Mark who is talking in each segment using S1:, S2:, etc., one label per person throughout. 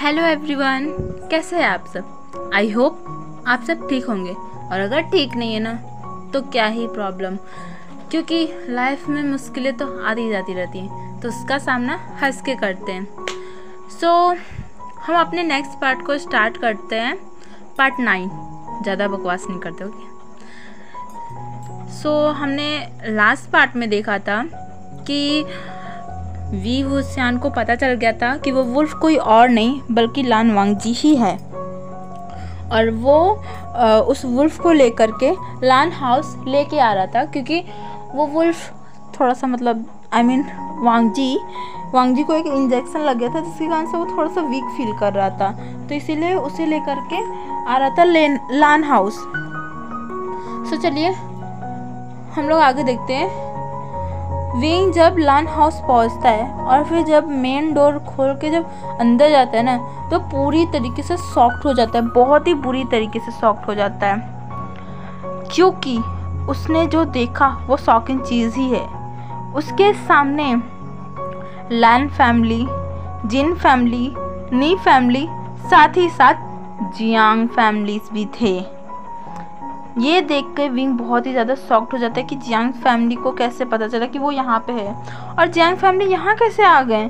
S1: Hello everyone, कैसे हैं आप सब। आई होप आप सब ठीक होंगे, और अगर ठीक नहीं है ना तो क्या ही प्रॉब्लम, क्योंकि लाइफ में मुश्किलें तो आती जाती रहती हैं, तो उसका सामना हंस के करते हैं। सो हम अपने नेक्स्ट पार्ट को स्टार्ट करते हैं, पार्ट 9। ज़्यादा बकवास नहीं करते होगी। सो हमने लास्ट पार्ट में देखा था कि वी वुशियान को पता चल गया था कि वो वुल्फ कोई और नहीं बल्कि लान वांगजी ही है, और वो उस वुल्फ को लेकर के लान हाउस लेके आ रहा था, क्योंकि वो वुल्फ थोड़ा सा वांगजी को एक इंजेक्शन लग गया था, जिसके कारण से वो थोड़ा सा वीक फील कर रहा था, तो इसीलिए उसे लेकर के आ रहा था लान हाउस। सो चलिए हम लोग आगे देखते हैं। विंग जब लान हाउस पहुंचता है और फिर जब मेन डोर खोल के जब अंदर जाता है ना, तो पूरी तरीके से शॉक्ड हो जाता है, बहुत ही बुरी तरीके से शॉक्ड हो जाता है, क्योंकि उसने जो देखा वो शॉकिंग चीज़ ही है। उसके सामने Lan family, Jin family, Ni family, साथ ही साथ जियांग फैमिलीज भी थे। ये देख के विंग बहुत ही ज़्यादा शॉक्ड हो जाता है कि जियांग फैमिली को कैसे पता चला कि वो यहाँ पे है, और जियांग फैमिली यहाँ कैसे आ गए,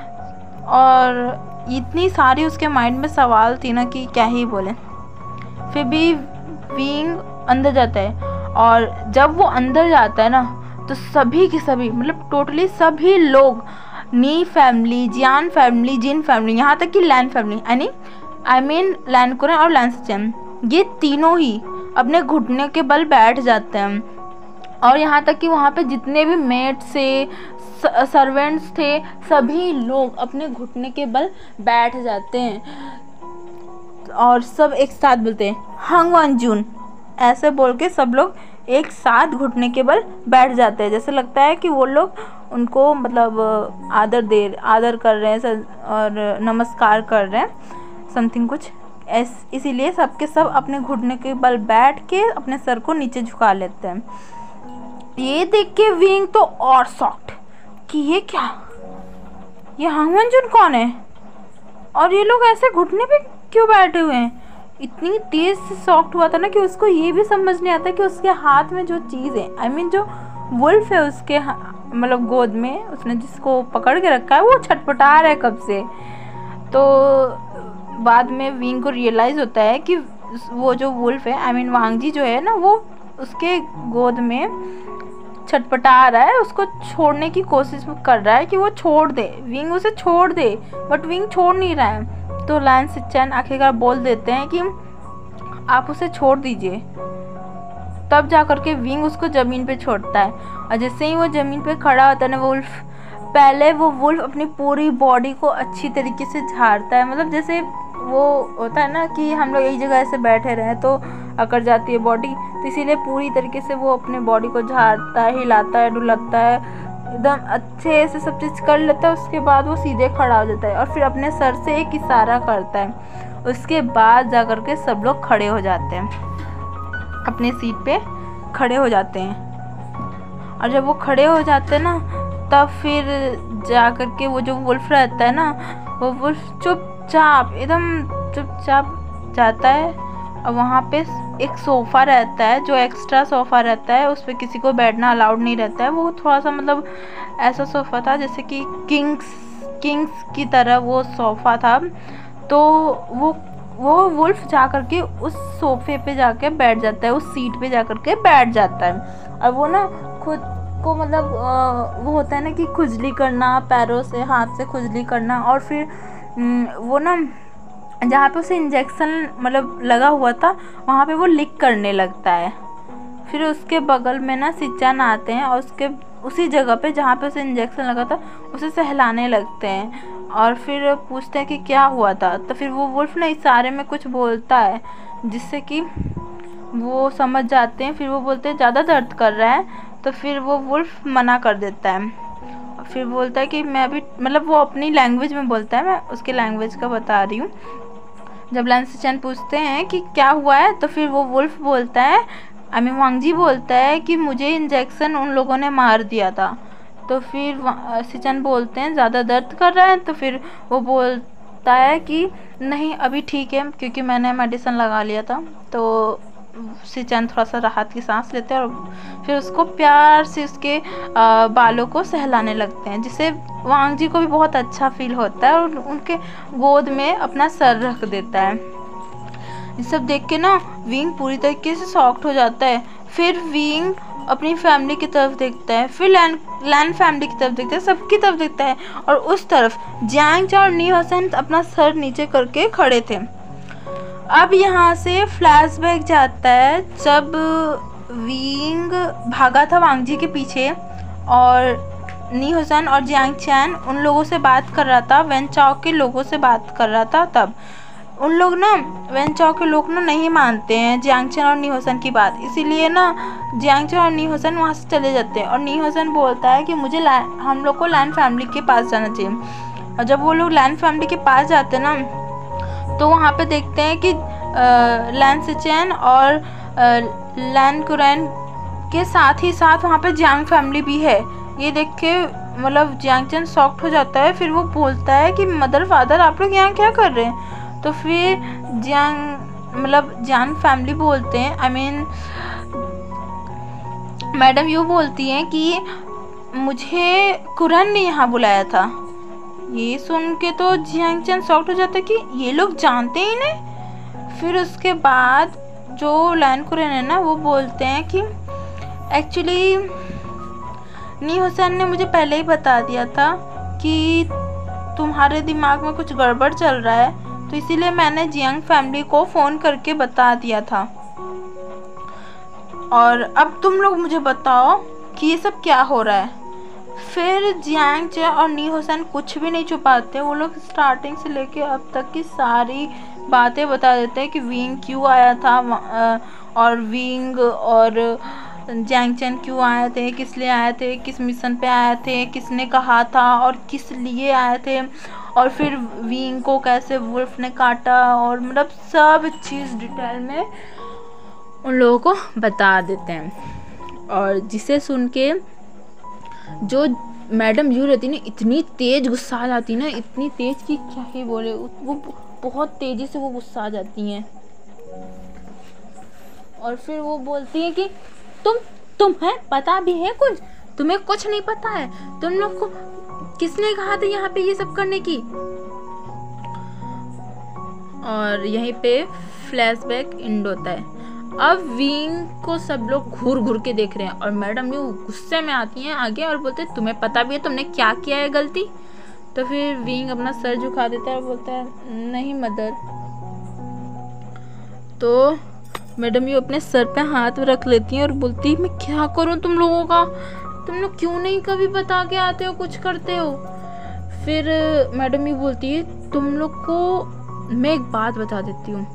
S1: और इतनी सारी उसके माइंड में सवाल थी ना कि क्या ही बोले। फिर भी विंग अंदर जाता है, और जब वो अंदर जाता है ना तो सभी के सभी टोटली सभी लोग, Ni family, Jian family, Jin family, यहाँ तक कि लैन फैमिली आई मीन लैन कुरन और लैन सिचेन, ये तीनों ही अपने घुटने के बल बैठ जाते हैं। और यहाँ तक कि वहाँ पे जितने भी मेड से सर्वेंट्स थे, सभी लोग अपने घुटने के बल बैठ जाते हैं, और सब एक साथ बोलते हैं हंग वन जून, ऐसे बोल के सब लोग एक साथ घुटने के बल बैठ जाते हैं। जैसे लगता है कि वो लोग उनको आदर कर रहे हैं और नमस्कार कर रहे हैं, समथिंग कुछ इसीलिए सबके सब अपने घुटने के बल बैठ के अपने सर को नीचे झुका लेते हैं। ये देख के विंग तो और शॉक्ड कि ये क्या, ये हंग वन जून कौन है, और ये लोग ऐसे घुटने पे क्यों बैठे हुए हैं। इतनी तेज से शॉक्ड हुआ था ना कि उसको ये भी समझ नहीं आता कि उसके हाथ में जो चीज़ है, जो वुल्फ है उसके गोद में, उसने जिसको पकड़ के रखा है, वो छटपटा रहा है कब से। तो बाद में विंग को रियलाइज़ होता है कि वो जो वुल्फ है, वांगजी जो है ना, वो उसके गोद में छटपटा रहा है, उसको छोड़ने की कोशिश कर रहा है कि वो छोड़ दे, विंग उसे छोड़ दे, बट विंग छोड़ नहीं रहा है। तो लैन सिचेन आखिरकार बोल देते हैं कि आप उसे छोड़ दीजिए। तब जा कर के विंग उसको ज़मीन पे छोड़ता है, और जैसे ही वो ज़मीन पे खड़ा होता है ना वुल्फ, पहले वो वुल्फ अपनी पूरी बॉडी को अच्छी तरीके से झाड़ता है, जैसे वो होता है ना कि हम लोग एक जगह ऐसे बैठे रहें तो अकड़ जाती है बॉडी, तो इसीलिए पूरी तरीके से वो अपने बॉडी को झाड़ता है, हिलाता है, डुलाता है, एकदम अच्छे से सब चीज़ कर लेता है। उसके बाद वो सीधे खड़ा हो जाता है और फिर अपने सर से एक इशारा करता है। उसके बाद जा कर के सब लोग खड़े हो जाते हैं, अपने सीट पे खड़े हो जाते हैं, और जब वो खड़े हो जाते हैं ना, तब फिर जा कर के वो जो वुल्फ रहता है ना, वो वुल्फ एकदम चुपचाप जाता है, और वहाँ पे एक सोफ़ा रहता है, जो एक्स्ट्रा सोफ़ा रहता है, उस पर किसी को बैठना अलाउड नहीं रहता है। वो थोड़ा सा ऐसा सोफ़ा था जैसे कि किंग्स की तरह वो सोफ़ा था। तो वो वुल्फ जा कर के उस सोफ़े पे जाके बैठ जाता है, उस सीट पे जा कर के बैठ जाता है, और वो ना खुद को वो होता है ना कि खुजली करना, पैरों से हाथ से खुजली करना, और फिर वो ना जहाँ पे उसे इंजेक्शन लगा हुआ था, वहाँ पे वो लिक करने लगता है। फिर उसके बगल में ना सिचेन आते हैं, और उसी जगह पे जहाँ पे उसे इंजेक्शन लगा था उसे सहलाने लगते हैं, और फिर पूछते हैं कि क्या हुआ था। तो फिर वो वुल्फ ना इशारे में कुछ बोलता है, जिससे कि वो समझ जाते हैं। फिर वो बोलते हैं ज़्यादा दर्द कर रहा है, तो फिर वो वुल्फ मना कर देता है। फिर बोलता है कि मैं अभी वो अपनी लैंग्वेज में बोलता है, मैं उसके लैंग्वेज का बता रही हूँ। जब लैन सिचेन पूछते हैं कि क्या हुआ है, तो फिर वो वुल्फ बोलता है, वांगजी बोलता है कि मुझे इंजेक्शन उन लोगों ने मार दिया था। तो फिर सिचेन बोलते हैं ज़्यादा दर्द कर रहा है, तो फिर वो बोलता है कि नहीं अभी ठीक है, क्योंकि मैंने मेडिसिन लगा लिया था। तो शिनचैन थोड़ा सा राहत की सांस लेते हैं और फिर उसको प्यार से उसके बालों को सहलाने लगते हैं, जिससे वांग जी को भी बहुत अच्छा फील होता है और उनके गोद में अपना सर रख देता है। ये सब देख के ना विंग पूरी तरीके से शॉक्ड हो जाता है। फिर विंग अपनी फैमिली की तरफ देखता है, फिर लैन फैमिली की तरफ देखता है, सबकी तरफ देखता है, और उस तरफ जियांग चे और नी होसन अपना सर नीचे करके खड़े थे। अब यहाँ से फ्लैशबैक जाता है जब विंग भागा था वांग जी के पीछे और नी होसन और जियांग चैन उन लोगों से बात कर रहा था, वेन चाओ के लोगों से बात कर रहा था। तब उन लोग ना वेन चाओ के लोग ना नहीं मानते हैं जियांग चैन और नी होसन की बात, इसीलिए ना जियांग चैन और नी होसन वहाँ से चले जाते हैं। और नी होसन बोलता है कि मुझे हम लोग को लैन फैमिली के पास जाना चाहिए। और जब वो लोग लैन फैमिली के पास जाते हैं ना, तो वहाँ पे देखते हैं कि लैन सिचेन और लैन कुरैन के साथ ही साथ वहाँ पे जियांग फैमिली भी है। ये देख के मतलब जियांग चैन शॉक्ड हो जाता है। फिर वो बोलता है कि मदर फादर आप लोग यहाँ क्या कर रहे हैं। तो फिर जियांग फैमिली बोलते हैं, आई मीन मैडम यू बोलती हैं कि मुझे कुरैन ने यहाँ बुलाया था। ये सुन के तो जियांग चैन शॉक्ड हो जाता है कि ये लोग जानते ही नहीं। फिर उसके बाद जो लैन कुरैन है ना, वो बोलते हैं कि एक्चुअली नी होसन ने मुझे पहले ही बता दिया था कि तुम्हारे दिमाग में कुछ गड़बड़ चल रहा है, तो इसीलिए मैंने जियांग फैमिली को फ़ोन करके बता दिया था। और अब तुम लोग मुझे बताओ कि ये सब क्या हो रहा है। फिर जियांग चे और नी होसन कुछ भी नहीं छुपाते, वो लोग स्टार्टिंग से लेके अब तक की सारी बातें बता देते हैं कि विंग क्यों आया था और विंग और जियांग चैन क्यों आए थे, किस लिए आए थे, किस मिशन पे आए थे, किसने कहा था और किस लिए आए थे, और फिर विंग को कैसे वुल्फ ने काटा, और मतलब सब चीज़ डिटेल में उन लोगों को बता देते हैं। और जिसे सुन के जो मैडम यू रहती ना, इतनी तेज़ गुस्सा आ जाती ना, इतनी तेज़ कि क्या ही बोले, वो बहुत तेज़ी से वो गुस्सा आ जाती हैं। और फिर वो बोलती है कि तुम्हें पता भी है कुछ, तुम्हें कुछ नहीं पता है, तुम लोग को किसने कहा था यहाँ पे ये सब करने की। और यहीं पे फ्लैशबैक एंड होता है। अब विंग को सब लोग घूर घूर के देख रहे हैं और मैडम यू गुस्से में आती हैं आगे और बोलते हैं तुम्हें पता भी है तुमने क्या किया है गलती। तो फिर विंग अपना सर झुका देता है और बोलता है नहीं मदर। तो मैडम यू अपने सर पे हाथ रख लेती हैं और बोलती है मैं क्या करूं तुम लोगों का, तुम लोग क्यों नहीं कभी बता के आते हो, कुछ करते हो। फिर मैडम यू बोलती है तुम लोग को मैं एक बात बता देती हूँ,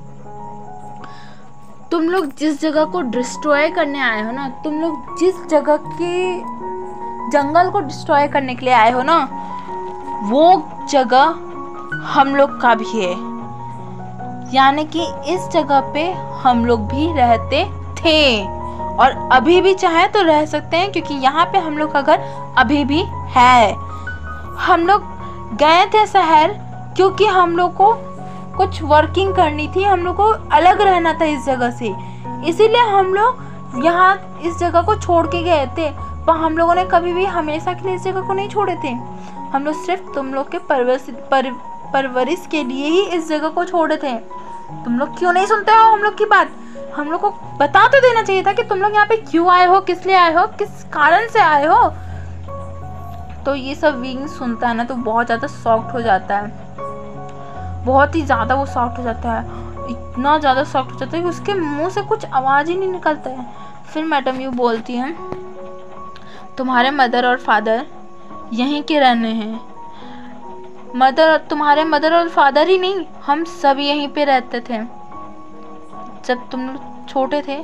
S1: तुम लोग जिस जगह को डिस्ट्रॉय करने आए हो ना, तुम लोग जिस जगह के जंगल को डिस्ट्रॉय करने के लिए आए हो ना, वो जगह हम लोग का भी है, यानी कि इस जगह पे हम लोग भी रहते थे और अभी भी चाहे तो रह सकते हैं, क्योंकि यहाँ पे हम लोग का घर अभी भी है। हम लोग गए थे शहर क्योंकि हम लोग को कुछ वर्किंग करनी थी, हम लोग को अलग रहना था इस जगह से, इसीलिए हम लोग यहाँ इस जगह को छोड़ के गए थे। पर हम लोगों ने कभी भी हमेशा के लिए इस जगह को नहीं छोड़े थे, हम लोग सिर्फ तुम लोग के परवरिश के लिए ही इस जगह को छोड़े थे। तुम लोग क्यों नहीं सुनते हो हम लोग की बात, हम लोग को बता तो देना चाहिए था कि तुम लोग यहाँ पे क्यों आए हो, किस लिए आए हो, किस कारण से आए हो। तो ये सब विंग सुनता है ना तो बहुत ज़्यादा शॉक्ड हो जाता है, बहुत ही ज़्यादा वो शॉक्ड हो जाता है, इतना ज़्यादा शॉक्ड हो जाता है कि उसके मुंह से कुछ आवाज़ ही नहीं निकलता है। फिर मैडम यू बोलती हैं तुम्हारे मदर और फादर यहीं के रहने हैं, तुम्हारे मदर और फादर ही नहीं, हम सब यहीं पे रहते थे। जब तुम लोग छोटे थे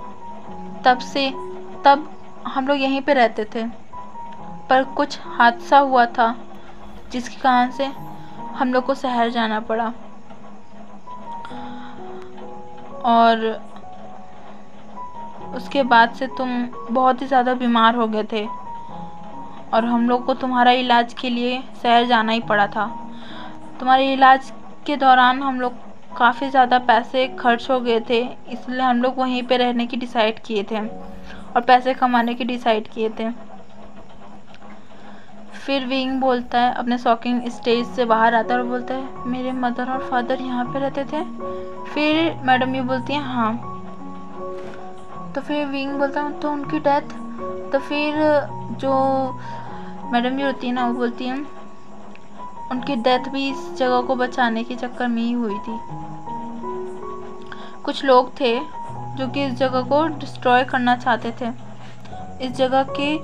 S1: तब हम लोग यहीं पे रहते थे, पर कुछ हादसा हुआ था जिसके कारण से हम लोग को शहर जाना पड़ा और उसके बाद से तुम बहुत ही ज़्यादा बीमार हो गए थे और हम लोग को तुम्हारा इलाज के लिए शहर जाना ही पड़ा था। तुम्हारे इलाज के दौरान हम लोग काफ़ी ज़्यादा पैसे खर्च हो गए थे, इसलिए हम लोग वहीं पे रहने की डिसाइड किए थे और पैसे कमाने की डिसाइड किए थे। फिर विंग बोलता है, अपने शॉकिंग स्टेज से बाहर आता है और बोलता है, मेरे मदर और फादर यहाँ पे रहते थे? फिर मैडम ये बोलती हैं हाँ। तो फिर विंग बोलता है तो उनकी डेथ? तो फिर जो मैडम ये होती है ना वो बोलती हैं उनकी डेथ भी इस जगह को बचाने के चक्कर में ही हुई थी। कुछ लोग थे जो कि इस जगह को डिस्ट्रॉय करना चाहते थे। इस जगह के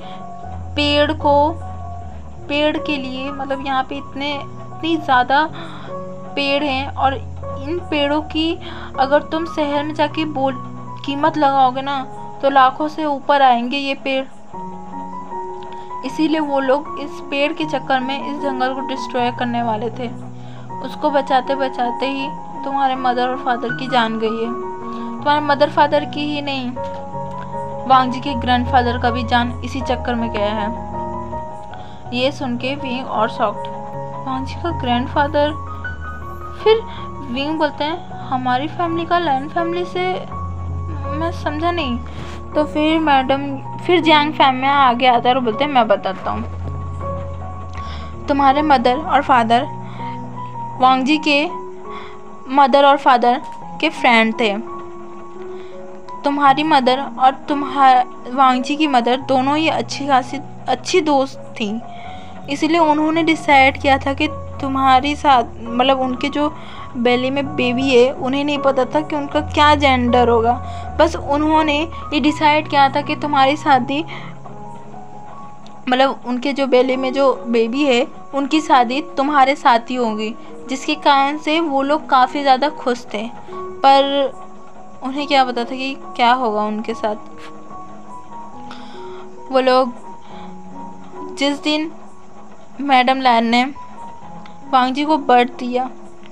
S1: पेड़ के लिए, मतलब यहाँ पे इतनी ज़्यादा पेड़ हैं और इन पेड़ों की अगर तुम शहर में जाके कीमत लगाओगे ना तो लाखों से ऊपर आएंगे ये पेड़। इसीलिए वो लोग इस पेड़ के चक्कर में इस जंगल को डिस्ट्रॉय करने वाले थे। उसको बचाते बचाते ही तुम्हारे मदर और फादर की जान गई है। तुम्हारे मदर फादर की ही नहीं, वांग जी के ग्रैंडफादर का भी जान इसी चक्कर में गया है। ये सुन के विंग और शॉक्ड, वांग जी का ग्रैंडफादर? फिर विंग बोलते हैं हमारी फैमिली का लैन फैमिली से? मैं समझा नहीं। तो फिर जियांग फैमिली आगे आता है और बोलते हैं मैं बताता हूँ। तुम्हारे मदर और फादर वांग जी के मदर और फादर के फ्रेंड थे। तुम्हारी मदर और वांग जी की मदर दोनों ही अच्छी दोस्त थी। इसलिए उन्होंने डिसाइड किया था कि तुम्हारी साथ, मतलब उनके जो बेली में बेबी है उन्हें नहीं पता था कि उनका क्या जेंडर होगा। बस उन्होंने ये डिसाइड किया था कि तुम्हारी शादी, मतलब उनके जो बेली में जो बेबी है उनकी शादी तुम्हारे साथ ही होगी, जिसके कारण से वो लोग काफ़ी ज़्यादा खुश थे। पर उन्हें क्या पता था कि क्या होगा उनके साथ। वो लोग जिस दिन मैडम लैन ने वांग जी को बर्थ दिया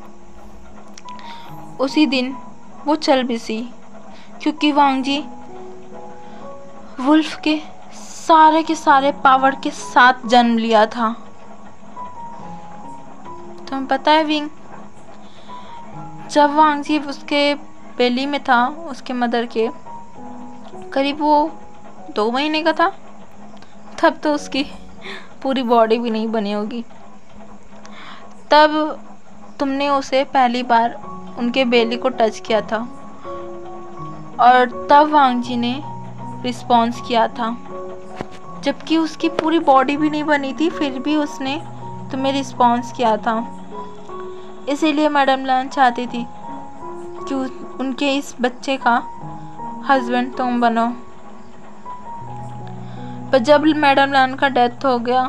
S1: उसी दिन वो चल बसी, क्योंकि वांग जी वुल्फ के सारे पावर के साथ जन्म लिया था। तुम्हें पता है विंग, जब वांग जी उसके बेली में था, उसके मदर के करीब वो 2 महीने का था, तब तो उसकी पूरी बॉडी भी नहीं बनी होगी। तब तुमने उसे पहली बार उनके बेली को टच किया था और तब वांग जी ने रिस्पॉन्स किया था, जबकि उसकी पूरी बॉडी भी नहीं बनी थी, फिर भी उसने तुम्हें रिस्पॉन्स किया था। इसीलिए मैडम लैन चाहती थी कि उनके इस बच्चे का हस्बैंड तुम बनो। पर जब मैडम लैन का डेथ हो गया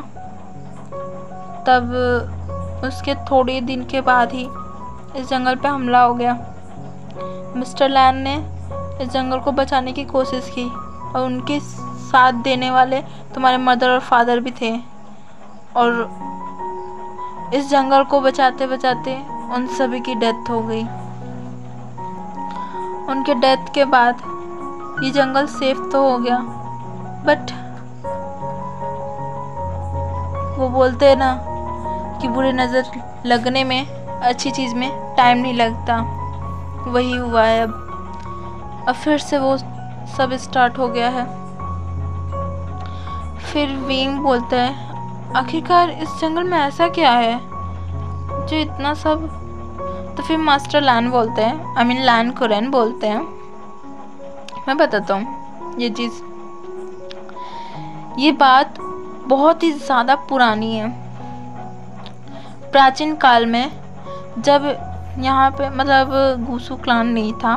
S1: तब उसके थोड़े दिन के बाद ही इस जंगल पे हमला हो गया। मिस्टर लैन ने इस जंगल को बचाने की कोशिश की और उनके साथ देने वाले तुम्हारे मदर और फादर भी थे, और इस जंगल को बचाते बचाते उन सभी की डेथ हो गई। उनके डेथ के बाद ये जंगल सेफ तो हो गया, बट वो बोलते हैं ना कि बुरी नज़र लगने में अच्छी चीज़ में टाइम नहीं लगता, वही हुआ है। अब फिर से वो सब स्टार्ट हो गया है। फिर विंग बोलता है आखिरकार इस जंगल में ऐसा क्या है जो इतना सब। तो फिर मास्टर लैन बोलते हैं, आई मीन लैन कुरैन बोलते हैं, मैं बताता हूँ ये चीज़। ये बात बहुत ही ज़्यादा पुरानी है। प्राचीन काल में जब यहाँ पे मतलब गुसु क्लान नहीं था,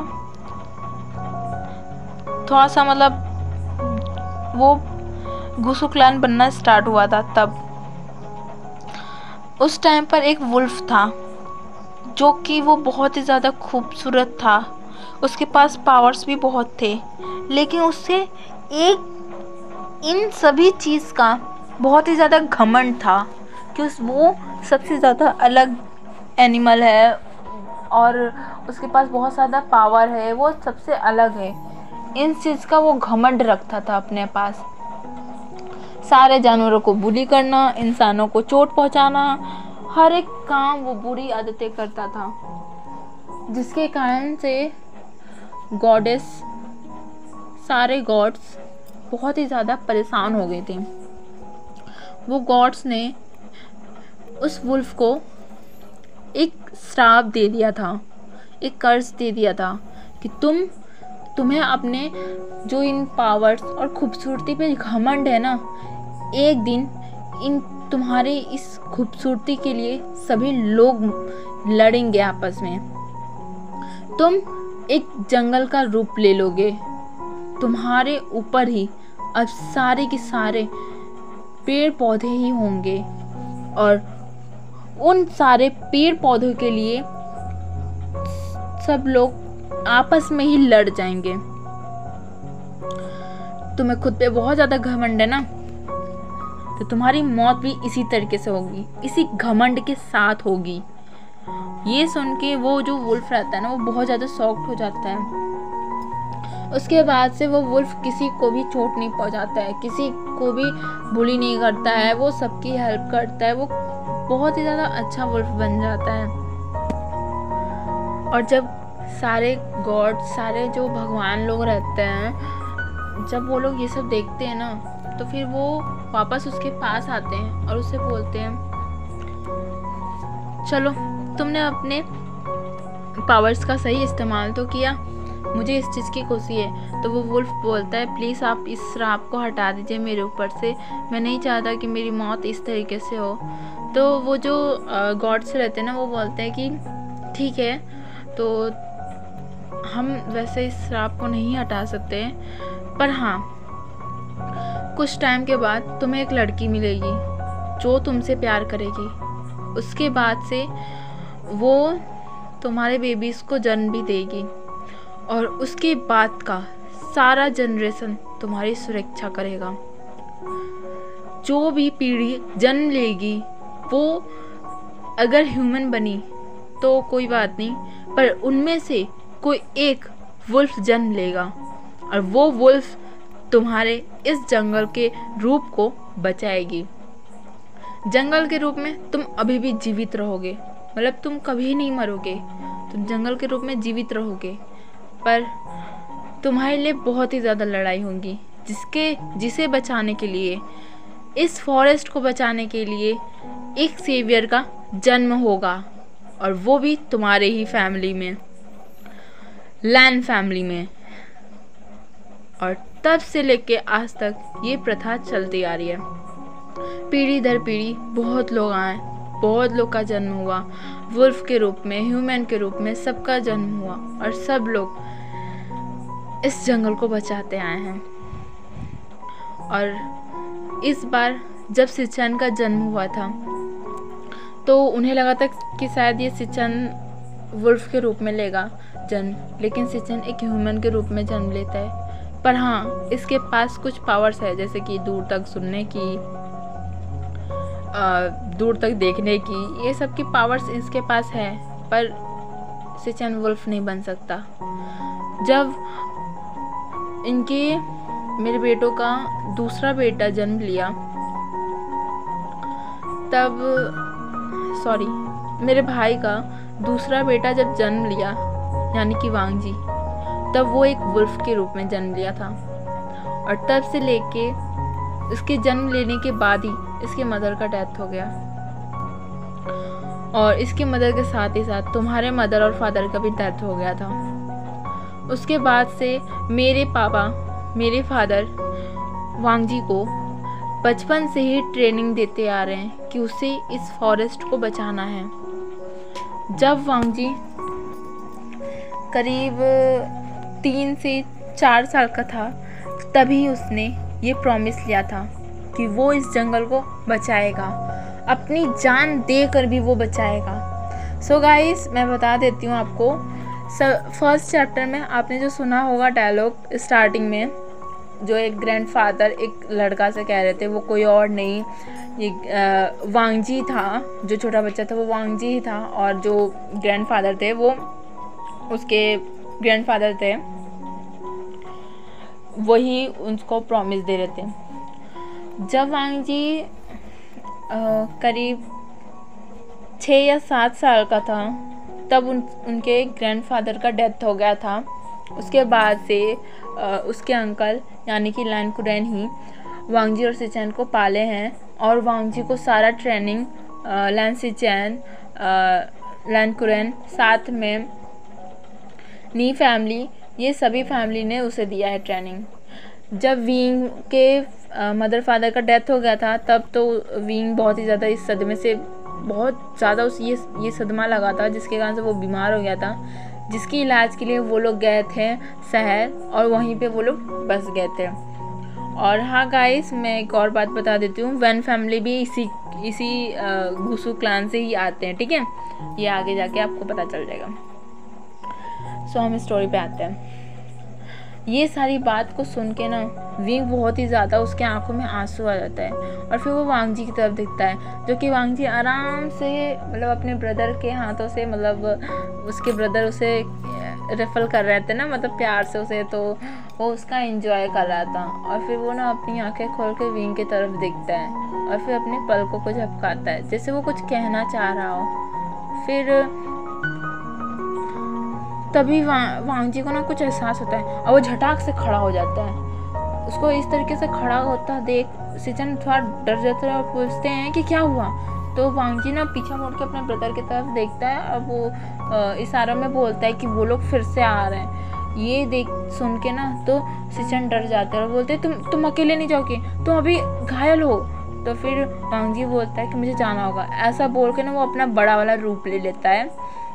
S1: थोड़ा सा मतलब वो गुसु क्लान बनना स्टार्ट हुआ था, तब उस टाइम पर एक वुल्फ था जो कि वो बहुत ही ज़्यादा खूबसूरत था, उसके पास पावर्स भी बहुत थे, लेकिन उससे एक इन सभी चीज़ का बहुत ही ज़्यादा घमंड था कि वो सबसे ज़्यादा अलग एनिमल है और उसके पास बहुत ज़्यादा पावर है, वो सबसे अलग है। इन चीज़ का वो घमंड रखता था अपने पास। सारे जानवरों को बुली करना, इंसानों को चोट पहुंचाना, हर एक काम वो बुरी आदतें करता था, जिसके कारण से गॉडेस, सारे गॉड्स बहुत ही ज़्यादा परेशान हो गए थे। वो गॉड्स ने उस वुल्फ को एक श्राप दे दिया था, एक कर्ज दे दिया था कि तुम्हें अपने जो इन पावर्स और खूबसूरती पे घमंड है ना, एक दिन इन तुम्हारे इस खूबसूरती के लिए सभी लोग लड़ेंगे आपस में। तुम एक जंगल का रूप ले लोगे, तुम्हारे ऊपर ही अब सारे के सारे पेड़ पौधे ही होंगे और उन सारे पेड़ पौधों के लिए सब लोग आपस में ही लड़ जाएंगे। तुम्हें खुद पे बहुत ज़्यादा घमंड है ना, तो तुम्हारी मौत भी इसी तरीके से होगी, इसी घमंड के साथ होगी। ये सुन के वो जो वुल्फ रहता है ना, वो बहुत ज़्यादा शॉक्ड हो जाता है। उसके बाद से वो वुल्फ किसी को भी चोट नहीं पहुंचाता है, किसी को भी बुली नहीं करता है, वो सबकी हेल्प करता है। वो बहुत ही ज़्यादा अच्छा वुल्फ बन जाता है। और जब सारे गॉड, सारे जो भगवान लोग रहते हैं, जब वो लोग ये सब देखते हैं ना, तो फिर वो वापस उसके पास आते हैं और उससे बोलते हैं, चलो तुमने अपने पावर्स का सही इस्तेमाल तो किया, मुझे इस चीज़ की खुशी है। तो वो वुल्फ बोलता है, प्लीज़ आप इस श्राप को हटा दीजिए मेरे ऊपर से, मैं नहीं चाहता कि मेरी मौत इस तरीके से हो। तो वो जो गॉड्स रहते हैं ना, वो बोलते हैं कि ठीक है, तो हम वैसे इस श्राप को नहीं हटा सकते, पर हाँ, कुछ टाइम के बाद तुम्हें एक लड़की मिलेगी जो तुमसे प्यार करेगी। उसके बाद से वो तुम्हारे बेबीज़ को जन्म भी देगी और उसके बाद का सारा जनरेशन तुम्हारी सुरक्षा करेगा। जो भी पीढ़ी जन्म लेगी वो अगर ह्यूमन बनी तो कोई बात नहीं, पर उनमें से कोई एक वुल्फ जन्म लेगा और वो वुल्फ तुम्हारे इस जंगल के रूप को बचाएगी। जंगल के रूप में तुम अभी भी जीवित रहोगे, मतलब तुम कभी नहीं मरोगे, तुम जंगल के रूप में जीवित रहोगे, पर तुम्हारे लिए बहुत ही ज़्यादा लड़ाई होगी, जिसे बचाने के लिए, इस फॉरेस्ट को बचाने के लिए एक सेवियर का जन्म होगा, और वो भी तुम्हारे ही फैमिली में, लैन फैमिली में। और तब से लेके आज तक ये प्रथा चलती आ रही है। पीढ़ी दर पीढ़ी बहुत लोग आए, बहुत लोग का जन्म हुआ, वुल्फ के रूप में, ह्यूमन के रूप में, सबका जन्म हुआ और सब लोग इस जंगल को बचाते आए हैं। और इस बार जब सिचन का जन्म हुआ था तो उन्हें लगा था कि शायद ये सिचन वुल्फ के रूप में लेगा जन्म, लेकिन सिचन एक ह्यूमन के रूप में जन्म लेता है। पर हाँ, इसके पास कुछ पावर्स है, जैसे कि दूर तक सुनने की, दूर तक देखने की, ये सब की पावर्स इसके पास है, पर सिचन वुल्फ नहीं बन सकता। जब इनके मेरे बेटों का दूसरा बेटा जन्म लिया, तब मेरे भाई का दूसरा बेटा जब जन्म लिया, यानी कि वांगजी, तब वो एक वुल्फ के रूप में जन्म लिया था। और तब से लेके इसके जन्म लेने के बाद ही इसके मदर का डेथ हो गया, और इसके मदर के साथ ही साथ तुम्हारे मदर और फादर का भी डेथ हो गया था। उसके बाद से मेरे पापा, मेरे फादर वांगजी को बचपन से ही ट्रेनिंग देते आ रहे हैं कि उसे इस फॉरेस्ट को बचाना है। जब वांगजी करीब 3 से 4 साल का था, तभी उसने ये प्रॉमिस लिया था कि वो इस जंगल को बचाएगा, अपनी जान देकर भी वो बचाएगा। सो गाइस, मैं बता देती हूँ आपको, फर्स्ट चैप्टर में आपने जो सुना होगा डायलॉग स्टार्टिंग में, जो एक ग्रैंडफादर एक लड़का से कह रहे थे, वो कोई और नहीं, ये वांगजी था, जो छोटा बच्चा था वो वांगजी ही था, और जो ग्रैंडफादर थे वो उसके ग्रैंडफादर थे, वही उनको प्रॉमिस दे रहे थे। जब वांगजी करीब 6 या 7 साल का था तब उनके ग्रैंडफादर का डेथ हो गया था। उसके बाद से उसके अंकल यानी कि लैन कुरैन ही वांगजी और सिचेन को पाले हैं और वांगजी को सारा ट्रेनिंग लैन सिचेन, लैन कुरैन, साथ में नी फैमिली, ये सभी फैमिली ने उसे दिया है ट्रेनिंग। जब विंग के मदर फादर का डेथ हो गया था तब तो विंग बहुत ही ज़्यादा इस सदमे से बहुत ज़्यादा ये सदमा लगा था, जिसके कारण से वो बीमार हो गया था, जिसकी इलाज के लिए वो लोग गए थे शहर और वहीं पे वो लोग बस गए थे। और हाँ गाइस, मैं एक और बात बता देती हूँ, वैन फैमिली भी इसी गुसू क्लान से ही आते हैं, ठीक है। ये आगे जाके आपको पता चल जाएगा। सो हम स्टोरी पे आते हैं। ये सारी बात को सुन के ना विंग बहुत ही ज़्यादा, उसके आंखों में आंसू आ जाता है और फिर वो वांगजी की तरफ देखता है, जो कि वांगजी आराम से मतलब अपने ब्रदर के हाथों से, मतलब उसके ब्रदर उसे रेफल कर रहे थे ना, मतलब प्यार से उसे, तो वो उसका एंजॉय कर रहा था। और फिर वो ना अपनी आंखें खोल के विंग की तरफ देखता है और फिर अपने पलकों को झपकाता है जैसे वो कुछ कहना चाह रहा हो। फिर तभी वांगजी को ना कुछ एहसास होता है और वो झटाक से खड़ा हो जाता है। उसको इस तरीके से खड़ा होता देख सिचेन थोड़ा डर जाता है और पूछते हैं कि क्या हुआ। तो वांगजी ना पीछे मुड़ के अपने ब्रदर की तरफ देखता है और वो इशारों में बोलता है कि वो लोग फिर से आ रहे हैं। ये देख सुन के ना तो सिचेन डर जाते हैं और बोलते हैं तुम अकेले नहीं जाओगे, तुम अभी घायल हो। तो फिर वांगजी बोलता है कि मुझे जाना होगा। ऐसा बोल के ना वो अपना बड़ा वाला रूप ले लेता है,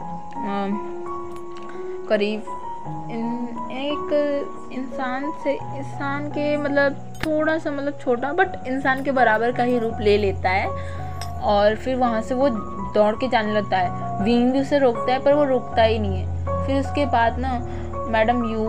S1: करीब एक इंसान के मतलब थोड़ा सा मतलब छोटा बट इंसान के बराबर का ही रूप ले लेता है। और फिर वहाँ से वो दौड़ के जाने लगता है। विंग भी उसे रोकता है पर वो रुकता ही नहीं है। फिर उसके बाद ना मैडम यू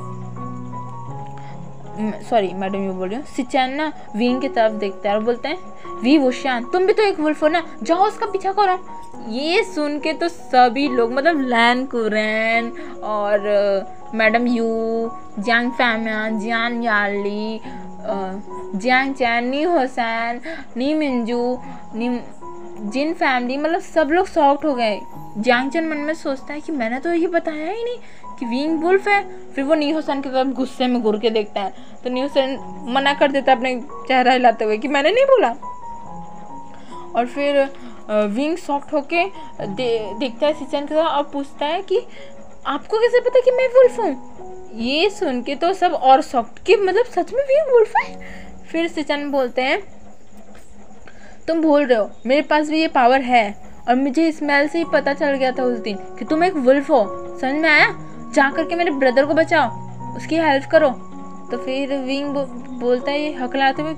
S1: बोल रही हूँ, सिचेन ना विंग की तरफ देखता है और बोलते हैं वी वुशियान, तुम भी तो एक वुल्फ हो ना, जाओ उसका पीछा करो। ये सुन के तो सभी लोग मतलब लैन कुरैन और मैडम यू, जियांग फैमियान, Jian Yali, Jiang Chen, Ni होसैन, नी मिंजू, जिन फैमिली, मतलब सब लोग शॉक्ड हो गए। जियांग चैन मन में सोचता है कि मैंने तो ये बताया ही नहीं कि विंग वुल्फ है। फिर वो नी होसैन की तरफ गुस्से में घूर के देखता है तो नी होसैन मना कर देता है अपने चेहरा हिलाते हुए कि मैंने नहीं बोला। और फिर विंग शॉक्ड होके देखता है सिचेन की तरफ और पूछता है कि आपको कैसे पता कि मैं वुल्फ हूँ। ये सुन के तो सब और शॉक्ड कि मतलब सच में विंग वुल्फ है। फिर सिचेन बोलते हैं तुम भूल रहे हो, मेरे पास भी ये पावर है और मुझे स्मेल से ही पता चल गया था उस दिन कि तुम एक वुल्फ हो। समझ में आया? जा करके मेरे ब्रदर को बचाओ, उसकी हेल्प करो। तो फिर विंग बोलता है हकलाते हुए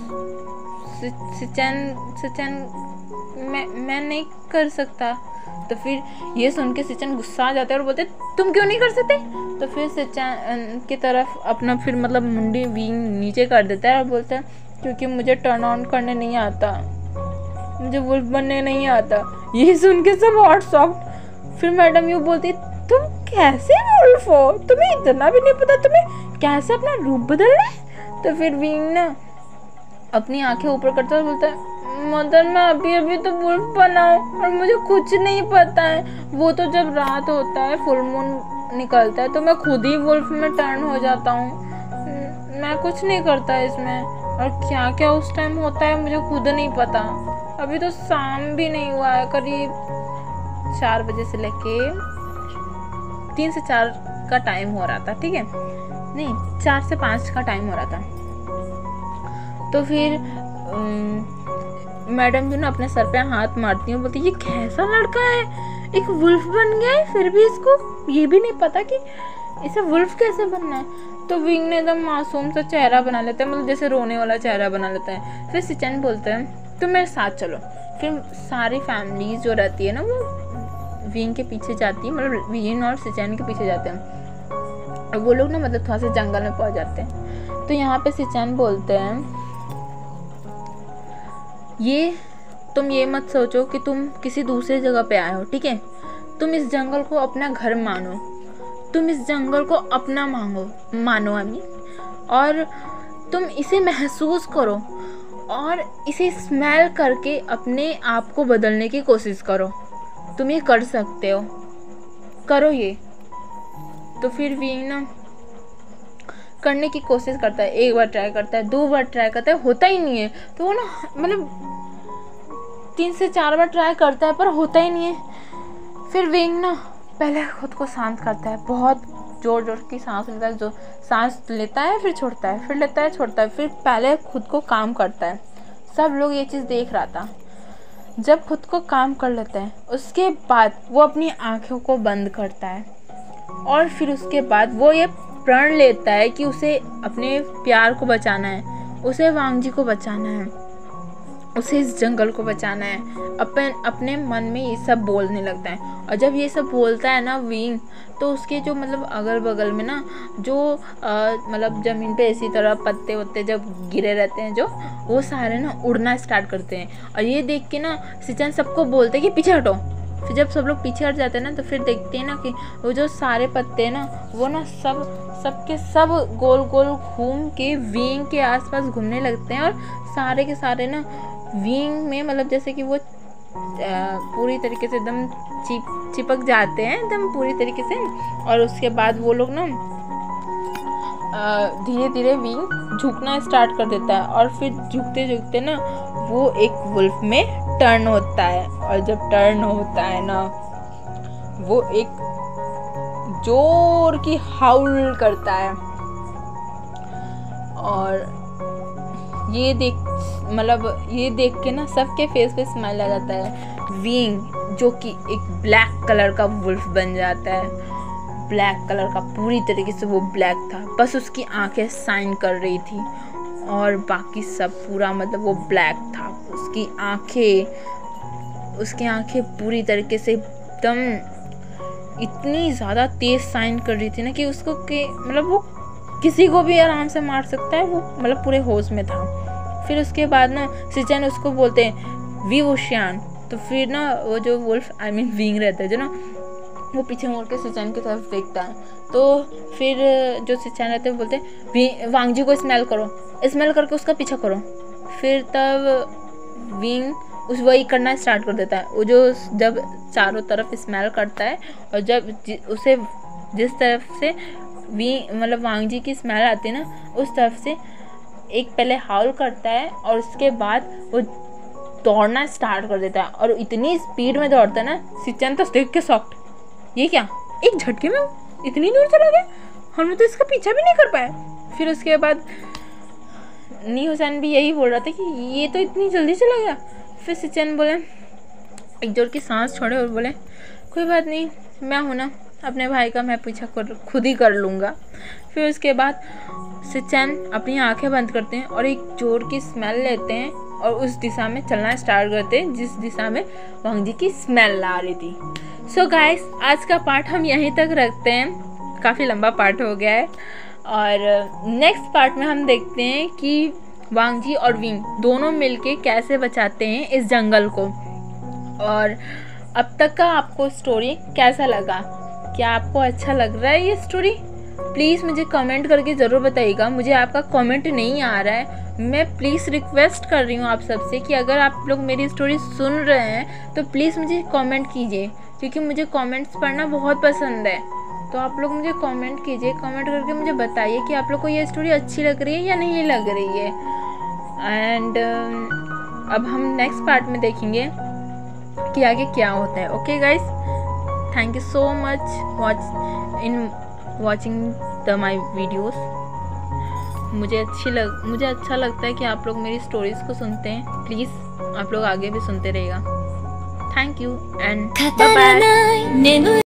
S1: सिचेन मैं नहीं कर सकता। तो फिर ये सुन के सिचेन गुस्सा आ जाता है और बोलते तुम क्यों नहीं कर सकते। तो फिर सिचेन की तरफ अपना फिर मतलब मुंडी विंग नीचे कर देता है और बोलता है क्योंकि मुझे टर्न ऑन करने नहीं आता, मुझे वुल्फ बनने नहीं आता। ये सुन के सब और शॉक्ड। फिर मैडम यू बोलती तुम कैसे वुल्फ हो, तुम्हें इतना भी नहीं पता तुम्हें कैसे अपना रूप बदलना है। तो फिर विंग ना अपनी आंखें ऊपर करता है और बोलता है मदर मैं अभी तो वुल्फ बना हूँ और मुझे कुछ नहीं पता है। वो तो जब रात होता है, फुल मून निकलता है तो मैं खुद ही वुल्फ में टर्न हो जाता हूँ। मैं कुछ नहीं करता इसमें और क्या क्या उस टाइम होता है मुझे खुद नहीं पता। अभी तो शाम भी नहीं हुआ है, करीब 4 बजे से लेके 3 से 4 का टाइम हो रहा था, ठीक है, नहीं 4 से 5 का टाइम हो रहा था। तो फिर मैडम जो ना अपने सर पे हाथ मारती है, बोलती ये कैसा लड़का है, एक वुल्फ बन गया है फिर भी इसको ये भी नहीं पता कि इसे वुल्फ कैसे बनना है। तो विंग ने एकदम मासूम सा चेहरा बना लेता है, मतलब जैसे रोने वाला चेहरा बना लेता है। फिर सिचेन बोलता है तुम मेरे साथ चलो। फिर सारी फैमिलीज जो रहती है ना वो विंग के पीछे जाती है, मतलब विंग और सिचेन के पीछे जाते हैं और वो लोग ना मतलब थोड़ा सा जंगल में पहुंच जाते हैं। तो यहाँ पे सिचेन बोलते हैं तुम ये मत सोचो कि तुम किसी दूसरी जगह पे आए हो, ठीक है, तुम इस जंगल को अपना घर मानो, तुम इस जंगल को अपना मानो और तुम इसे महसूस करो और इसे स्मेल करके अपने आप को बदलने की कोशिश करो। तुम ये कर सकते हो, करो ये। तो फिर विंग ना करने की कोशिश करता है, एक बार ट्राई करता है, 2 बार ट्राई करता है, होता ही नहीं है। तो वो ना मतलब 3 से 4 बार ट्राई करता है पर होता ही नहीं है। फिर विंग ना पहले खुद को शांत करता है, बहुत जोर जोर की सांस लेता है, जो सांस लेता है फिर छोड़ता है, फिर लेता है छोड़ता है, फिर पहले खुद को काम करता है। सब लोग ये चीज़ देख रहा था। जब खुद को काम कर लेता है उसके बाद वो अपनी आँखों को बंद करता है और फिर उसके बाद वो ये प्रण लेता है कि उसे अपने प्यार को बचाना है, उसे वांग जी को बचाना है, उसे इस जंगल को बचाना है। अपने मन में ये सब बोलने लगता है। और जब ये सब बोलता है ना विंग, तो उसके जो मतलब अगल बगल में ना जो मतलब ज़मीन पे इसी तरह पत्ते वत्ते जब गिरे रहते हैं जो, वो सारे ना उड़ना स्टार्ट करते हैं। और ये देख के ना सिचन सबको बोलते हैं कि पीछे हटो। फिर जब सब लोग पीछे हट जाते हैं ना, तो फिर देखते हैं ना कि वो जो सारे पत्ते हैं ना, वो ना सब के सब गोल गोल घूम के विंग के आसपास घूमने लगते हैं। और सारे के सारे ना विंग में मतलब जैसे कि वो पूरी तरीके से एकदम चिपक जाते हैं एकदम पूरी तरीके से। और उसके बाद वो लोग ना धीरे धीरे विंग झुकना स्टार्ट कर देता है। और फिर झुकते झुकते ना वो एक वुल्फ में टर्न होता है। और जब टर्न होता है ना, वो एक जोर की हाउल करता है। और ये देख के ना सबके फेस पे स्माइल आ जाता है। विंग जो कि एक ब्लैक कलर का वुल्फ बन जाता है, ब्लैक कलर का, पूरी तरीके से वो ब्लैक था, बस उसकी आंखें शाइन कर रही थी और बाकी सब पूरा मतलब वो ब्लैक था। उसकी आंखें पूरी तरीके से एकदम इतनी ज़्यादा तेज शाइन कर रही थी ना कि उसको के मतलब वो किसी को भी आराम से मार सकता है। वो मतलब पूरे होश में था। फिर उसके बाद ना सिचन उसको बोलते हैं वी वुशियान। तो फिर ना वो जो वुल्फ विंग रहता है जो ना, वो पीछे मुड़ के सिचन की तरफ देखता है। तो फिर जो सिचन रहते हैं बोलते हैं वांग जी को स्मेल करो, स्मेल करके उसका पीछा करो। फिर तब विंग वही करना स्टार्ट कर देता है। वो जो जब चारों तरफ स्मेल करता है और जब उसे जिस तरफ से मतलब वांग जी की स्मेल आती है ना, उस तरफ से एक पहले हाउल करता है और उसके बाद वो दौड़ना स्टार्ट कर देता है। और इतनी स्पीड में दौड़ता है ना, सिचन तो देख के शॉक्ड, ये क्या एक झटके में इतनी दूर चला गया, हमने तो इसका पीछा भी नहीं कर पाया। फिर उसके बाद नी हुसैन भी यही बोल रहा था कि ये तो इतनी जल्दी चला गया। फिर सिचन बोले, एक जोर की सांस छोड़े और बोले कोई बात नहीं, मैं हूँ ना, अपने भाई का मैं पीछा खुद ही कर लूँगा। फिर उसके बाद सिचन अपनी आंखें बंद करते हैं और एक जोर की स्मेल लेते हैं और उस दिशा में चलना स्टार्ट करते हैं जिस दिशा में वांग जी की स्मेल आ रही थी। सो गाइस, आज का पार्ट हम यहीं तक रखते हैं, काफ़ी लंबा पार्ट हो गया है। और नेक्स्ट पार्ट में हम देखते हैं कि वांग जी और विंग दोनों मिलके कैसे बचाते हैं इस जंगल को। और अब तक का आपको स्टोरी कैसा लगा? क्या आपको अच्छा लग रहा है ये स्टोरी? प्लीज़ मुझे कमेंट करके ज़रूर बताइएगा। मुझे आपका कमेंट नहीं आ रहा है। मैं प्लीज़ रिक्वेस्ट कर रही हूँ आप सबसे कि अगर आप लोग मेरी स्टोरी सुन रहे हैं तो प्लीज़ मुझे कमेंट कीजिए, क्योंकि मुझे कमेंट्स पढ़ना बहुत पसंद है। तो आप लोग मुझे कमेंट कीजिए, कमेंट करके मुझे बताइए कि आप लोग को ये स्टोरी अच्छी लग रही है या नहीं लग रही है। एंड अब हम नेक्स्ट पार्ट में देखेंगे कि आगे क्या होता है। Okay guys, thank you so much watching my videos. मुझे अच्छा लगता है कि आप लोग मेरी स्टोरीज को सुनते हैं। प्लीज़ आप लोग आगे भी सुनते रहिएगा। Thank you and bye bye.